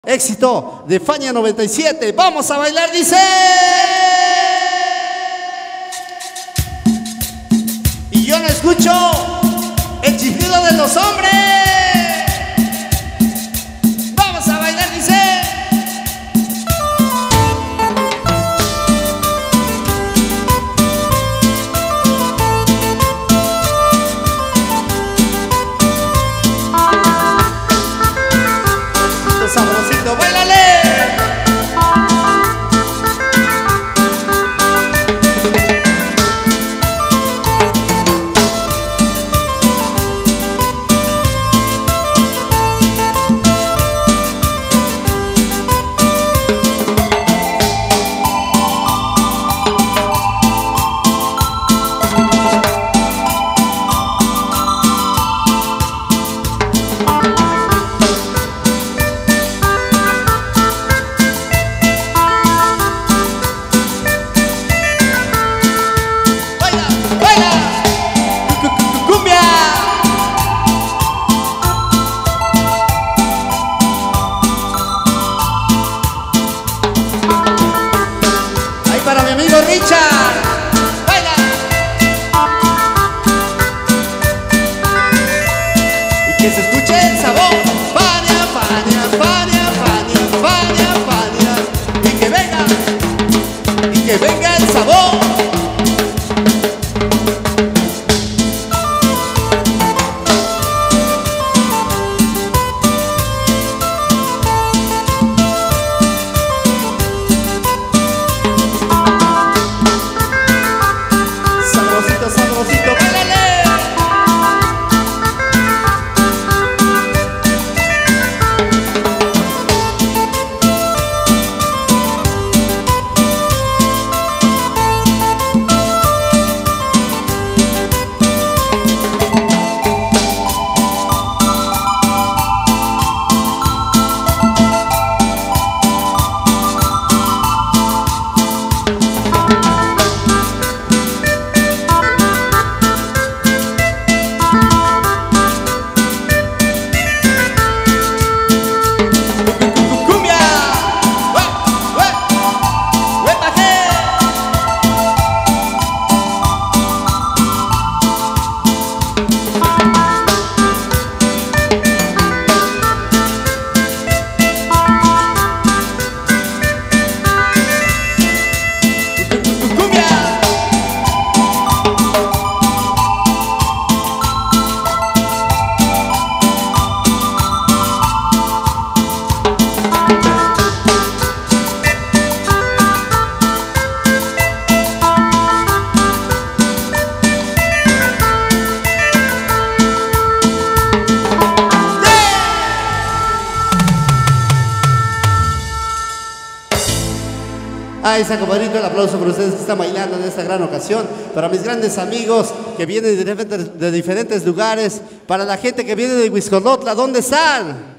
Éxito de Fania 97. Vamos a bailar, dice. Y yo no escucho el chiflido de los hombres. Vamos a bailar, dice. Sabrosito, bailale. Para mi amigo Richard, baila. Y que se escuche el sabor. Fania, Fania, Fania, Fania, Fania, Fania. Y que venga el sabor. Sabrosito, bailale. Ahí está, compadrito, el aplauso para ustedes que están bailando en esta gran ocasión. Para mis grandes amigos que vienen de diferentes lugares. Para la gente que viene de Huixcolotla, ¿dónde están?